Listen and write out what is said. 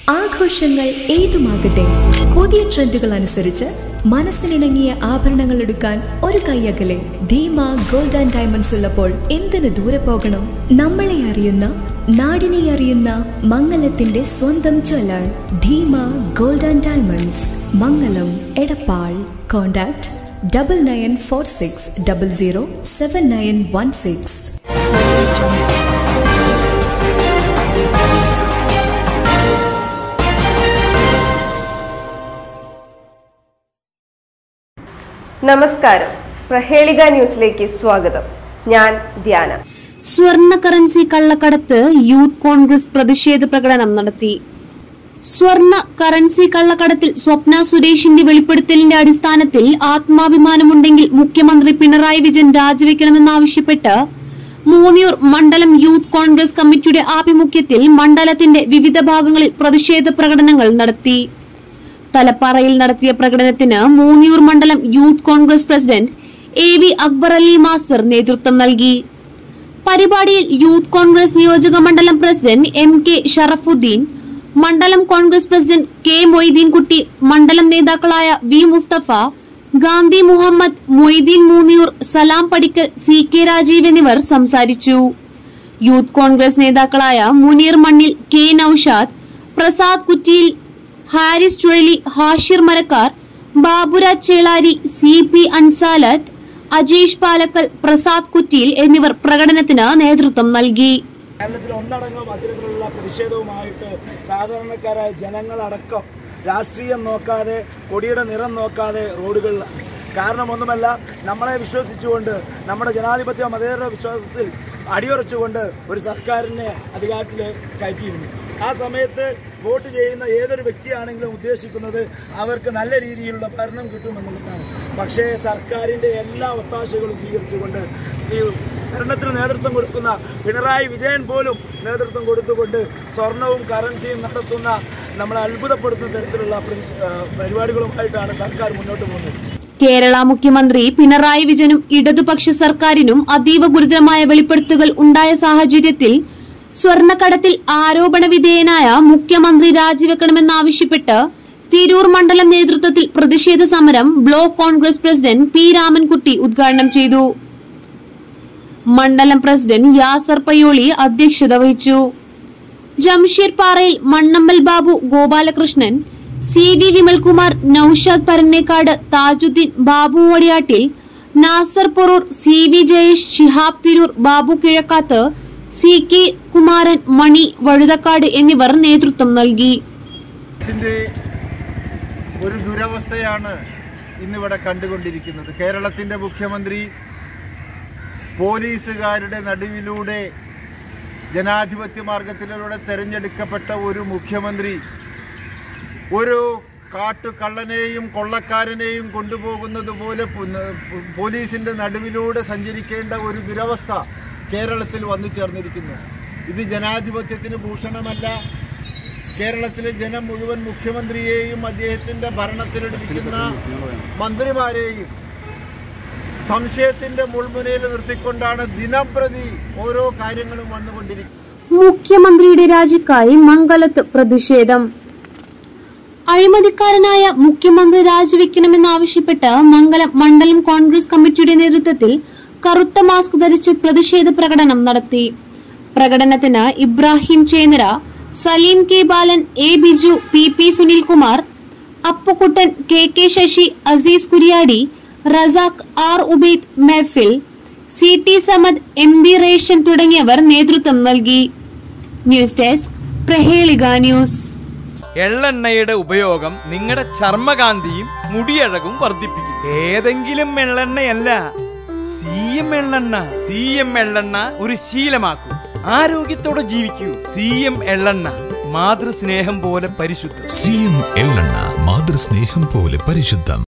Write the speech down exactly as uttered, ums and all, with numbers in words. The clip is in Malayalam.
ആഘോഷങ്ങൾ ഏതുമാകട്ടെ, പുതിയ ട്രെൻഡുകൾ അനുസരിച്ച് മനസ്സിനിണങ്ങിയ ആഭരണങ്ങൾ എടുക്കാൻ ഒരു കൈയകലെ ധീമ ഗോൾഡ് ആൻഡ് ഡയമണ്ട്സ് ഉള്ളപ്പോൾ എന്തിനു ദൂരെ പോകണം? നമ്മളെ അറിയുന്ന, നാടിനെ അറിയുന്ന മംഗലത്തിന്റെ സ്വന്തം jeweller Dheema gold and diamonds, Mangalam, Edappal. Contact double nine four six double zero seven nine one six. നമസ്കാരം, പ്രഹേളിക ന്യൂസിലേക്ക് സ്വാഗതം. ഞാൻ ധ്യാന. സ്വർണ്ണ കറൻസി കള്ളക്കടത്ത് യൂത്ത് കോൺഗ്രസ് പ്രതിഷേധ പ്രകടനം നടത്തി. സ്വർണ്ണ കറൻസി കള്ളക്കടത്തിൽ സ്വപ്ന സുരേഷിന്റെ വെളിപ്പെടുത്തലിന്റെ അടിസ്ഥാനത്തിൽ ആത്മാഭിമാനമുണ്ടെങ്കിൽ മുഖ്യമന്ത്രി പിണറായി വിജയൻ രാജിവെക്കണമെന്നാവശ്യപ്പെട്ട് മൂന്നിയൂർ മണ്ഡലം യൂത്ത് കോൺഗ്രസ് കമ്മിറ്റിയുടെ ആഭിമുഖ്യത്തിൽ മണ്ഡലത്തിന്റെ വിവിധ ഭാഗങ്ങളിൽ പ്രതിഷേധ പ്രകടനങ്ങൾ നടത്തി. തലപ്പാറയിൽ നടത്തിയ പ്രകടനത്തിന് മൂന്നിയൂർ മണ്ഡലം youth Congress president A V Akbar Ali master നേതൃത്വം നൽകി. പരിപാടിയിൽ യൂത്ത് കോൺഗ്രസ് നിയോജക മണ്ഡലം പ്രസിഡന്റ് എം കെ ഷറഫുദ്ദീൻ, മണ്ഡലം കോൺഗ്രസ് പ്രസിഡന്റ് കെ മൊയ്തീൻകുട്ടി, മണ്ഡലം നേതാക്കളായ V Musthafa, Gandhi Muhammad, Moideen Munniyur, Salam Padikkal, C K Rajeev എന്നിവർ സംസാരിച്ചു. യൂത്ത് കോൺഗ്രസ് നേതാക്കളായ Muneer Mannil, K Noushad, Prasad Kuttiyil, Haris Chuzhali, Hashir Marakkar, Baburaj Chelari, C P Ansalath, Ajeesh Palakkal, Prasad Kuttiyil എന്നിവർ പ്രകടനത്തിന് നേതൃത്വം നൽകി. കേരളത്തിൽ ഒന്നടങ്കം അത്തരത്തിലുള്ള പ്രതിഷേധവുമായിട്ട് സാധാരണക്കാരായ ജനങ്ങളടക്കം രാഷ്ട്രീയം നോക്കാതെ, കൊടിയുടെ നിറം നോക്കാതെ റോഡുകളിലാണ്. കാരണം ഒന്നുമല്ല, നമ്മളെ വിശ്വസിച്ചുകൊണ്ട്, നമ്മുടെ ജനാധിപത്യ മതേതര വിശ്വാസത്തിൽ അടിയുറച്ചുകൊണ്ട് ഒരു സർക്കാരിനെ അധികാരത്തിൽ കയറ്റിയിരുന്നു. ആ സമയത്ത് വോട്ട് ചെയ്യുന്ന ഏതൊരു വ്യക്തിയാണെങ്കിലും ഉദ്ദേശിക്കുന്നത് അവർക്ക് നല്ല രീതിയിലുള്ള ഭരണം കിട്ടുമെന്നുള്ളതാണ്. പക്ഷേ സർക്കാരിൻ്റെ എല്ലാ ഒത്താശകളും സ്വീകരിച്ചുകൊണ്ട് ഈ ഭരണത്തിന് നേതൃത്വം കൊടുക്കുന്ന പിണറായി വിജയൻ പോലും നേതൃത്വം കൊടുത്തുകൊണ്ട് സ്വർണവും കറൻസിയും നടത്തുന്ന നമ്മളെ അത്ഭുതപ്പെടുത്തുന്ന തരത്തിലുള്ള പരിപാടികളുമായിട്ടാണ് സർക്കാർ മുന്നോട്ട് പോകുന്നത്. കേരള മുഖ്യമന്ത്രി പിണറായി വിജയനും ഇടതുപക്ഷ സർക്കാരിനും അതീവ ഗുരുതരമായ വെളിപ്പെടുത്തലുകൾ ഉണ്ടായ സാഹചര്യത്തിൽ സ്വർണ്ണക്കടത്തിൽ ആരോപണ വിധേയനായ മുഖ്യമന്ത്രി രാജിവെക്കണമെന്നാവശ്യപ്പെട്ട് തിരൂർ മണ്ഡലം നേതൃത്വത്തിൽ പ്രതിഷേധ സമരം block Congress president P Ramankutty ഉദ്ഘാടനം ചെയ്തു. മണ്ഡലം പ്രസിഡന്റ് യാസർ പയ്യോളി അധ്യക്ഷത വഹിച്ചു. Jamsheer Parayil, Mannambal Babu, Gopalakrishnan, C V Vimalkumar, Noushad Paranekkad, Thajudheen, Babu Vadiyattil, Nasar Porur, C V Jayesh, Shihab Tirur, Babu Kizhakkath, C K Kumaran, Mani Vazhuthakkad എന്നിവർ നേതൃത്വം നൽകി. ഒരു ദുരവസ്ഥയാണ് ഇന്നിവിടെ കണ്ടുകൊണ്ടിരിക്കുന്നത്. കേരളത്തിന്റെ മുഖ്യമന്ത്രി പോലീസുകാരുടെ നടുവിലൂടെ ജനാധിപത്യ മാർഗത്തിലൂടെ തെരഞ്ഞെടുക്കപ്പെട്ട ഒരു മുഖ്യമന്ത്രി ഒരു കാട്ടുകള്ളനെയും കൊള്ളക്കാരനെയും കൊണ്ടുപോകുന്നത് പോലെ പോലീസിന്റെ നടുവിലൂടെ സഞ്ചരിക്കേണ്ട ഒരു ദുരവസ്ഥ കേരളത്തിൽ വന്നു ചേർന്നിരിക്കുന്നു. ഇത് ജനാധിപത്യത്തിന് ഭൂഷണമല്ല. കേരളത്തിലെ ജനം മുഴുവൻ മുഖ്യമന്ത്രിയെയും അദ്ദേഹത്തിന്റെ ഭരണത്തിലെടുക്കുന്ന മന്ത്രിമാരെയും സംശയത്തിന്റെ മുൾമുനയിൽ നിർത്തിക്കൊണ്ടാണ് ദിനം പ്രതി ഓരോ കാര്യങ്ങളും വന്നുകൊണ്ടിരിക്കുന്നത്. മുഖ്യമന്ത്രിയുടെ രാജിക്കായി മംഗലത്ത് പ്രതിഷേധം. അഴിമതിക്കാരനായ മുഖ്യമന്ത്രി രാജിവെക്കണമെന്നാവശ്യപ്പെട്ട് മംഗലം മണ്ഡലം കോൺഗ്രസ് കമ്മിറ്റിയുടെ നേതൃത്വത്തിൽ കറുത്ത മാസ്ക് ധരിച്ച് പ്രതിഷേധ പ്രകടനം നടത്തി. പ്രകടനത്തിന് Ibrahim Chennara, Saleem K Balan, A Biju, P P Sunilkumar, Appukuttan, K K Sasi, Azeez Kuriyadi, Razak, R Ubaid, Mehfil, C T Samad, M D Reshan തുടങ്ങിയവർ നേതൃത്വം നൽകി. News desk, Prahelika news. എള്ളെണ്ണയുടെ ഉപയോഗം നിങ്ങളുടെ ചർമ്മകാന്തിയും മുടിയഴകും വർദ്ധിപ്പിക്കും. ഏതെങ്കിലും എള്ളെണ്ണയല്ല, സി എം എള്ളെണ്ണ. സി എം എള്ളെണ്ണ ഒരു ശീലമാക്കൂ, ആരോഗ്യത്തോടെ ജീവിക്കൂ. സി എം എള്ളെണ്ണ, മാതൃസ്നേഹം പോലെ പരിശുദ്ധം. സി എം എള്ളെണ്ണ, മാതൃസ്നേഹം പോലെ പരിശുദ്ധം.